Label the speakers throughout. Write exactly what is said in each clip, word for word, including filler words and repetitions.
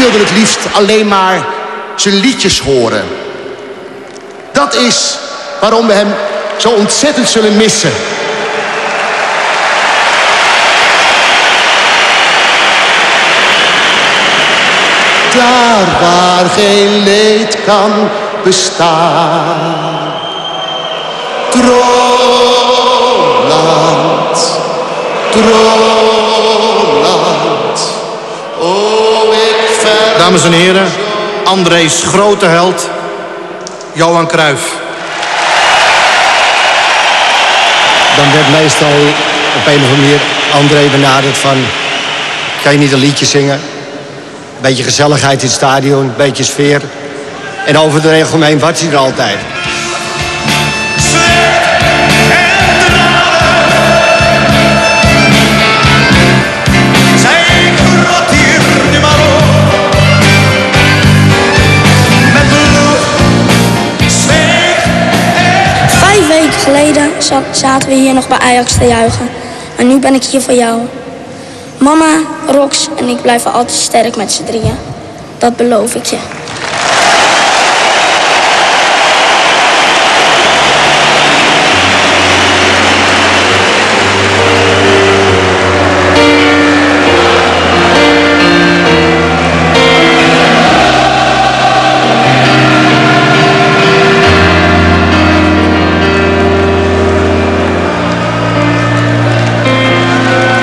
Speaker 1: wilden het liefst alleen maar zijn liedjes horen. Dat is waarom we hem zo ontzettend zullen missen. Daar waar geen leed kan bestaan. Droomland, droomland. Oh, ik ver...
Speaker 2: Dames en heren, André's grote held, Johan Cruijff.
Speaker 3: Dan werd meestal op een of andere manier André benaderd van... kan je niet een liedje zingen? Een beetje gezelligheid in het stadion, een beetje sfeer. En over de algemeen was hij er altijd.
Speaker 4: Vijf weken geleden zaten we hier nog bij Ajax te juichen. Maar nu ben ik hier voor jou. Mama, Rox en ik blijven altijd sterk met z'n drieën. Dat beloof ik je.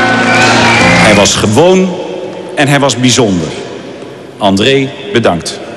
Speaker 5: Hij was gewoon en hij was bijzonder. André, bedankt.